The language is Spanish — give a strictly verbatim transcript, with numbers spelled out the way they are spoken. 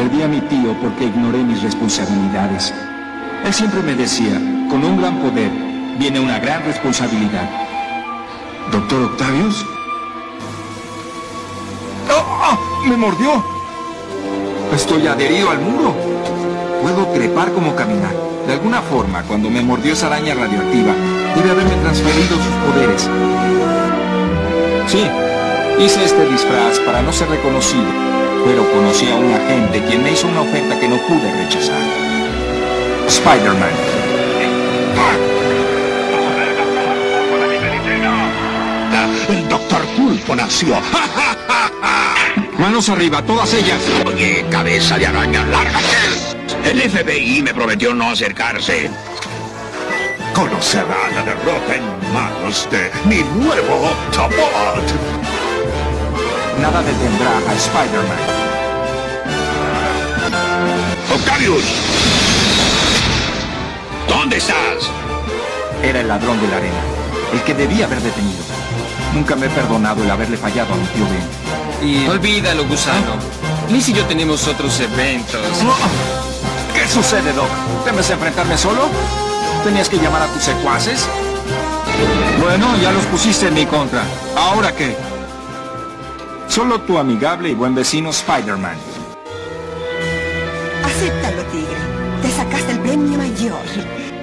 perdí a mi tío porque ignoré mis responsabilidades. Él siempre me decía, con un gran poder viene una gran responsabilidad. ¿Doctor Octavius? ¡Oh! ¡Oh! ¡Me mordió! Estoy adherido al muro. Puedo trepar como caminar. De alguna forma, cuando me mordió esa araña radioactiva, debe haberme transferido sus poderes. Sí, hice este disfraz para no ser reconocido, pero conocí a un agente quien me hizo una oferta que no pude rechazar. Spider-Man. El Doctor Pulpo nació. Manos arriba, todas ellas. Oye, cabeza de araña, lárgate. El F B I me prometió no acercarse. Conocerá la derrota en manos de mi nuevo Octobot. Nada detendrá a Spider-Man. Octavius, ¿dónde estás? Era el ladrón de la arena, el que debía haber detenido. Nunca me he perdonado el haberle fallado a mi tío Ben. Y olvídalo, gusano. Liz y yo tenemos otros eventos. ¿Qué sucede, Doc? ¿Temes enfrentarme solo? ¿Tenías que llamar a tus secuaces? Bueno, ya los pusiste en mi contra. ¿Ahora qué? Solo tu amigable y buen vecino Spider-Man. Acéptalo, tigre. Te sacaste el premio mayor.